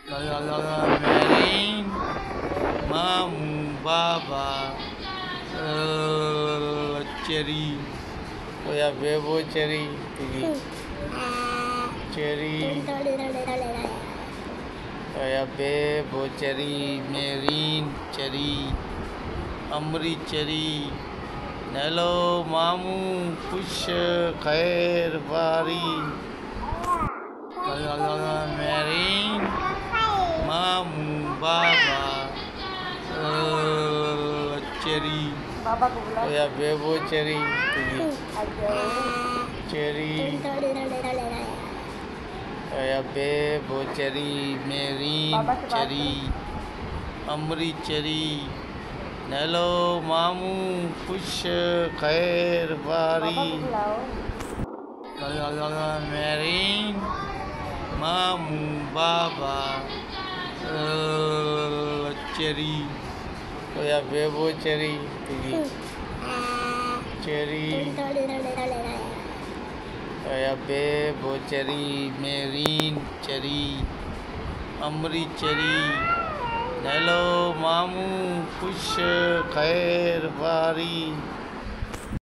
Merin, Mamu, Baba, Cherry, oh ya bebo cherry, cherry, oh ya bebo cherry, Merin cherry, Amri cherry, Nello, Mamu, Kush, Khair, Bari, Merin, Mamu, Baba, cherry, oh ya bebo cherry, cherry, oh ya bebo cherry, Merin cherry, Amri cherry, Nello, Mamu, Kush, Khair, Bari, Merin, Mamu, Baba, cherry, oh ya bebo cherry, cherry, oh ya bebo cherry, Merin cherry, Amri cherry, Nello, Mamu, Kush, Khair, Bari.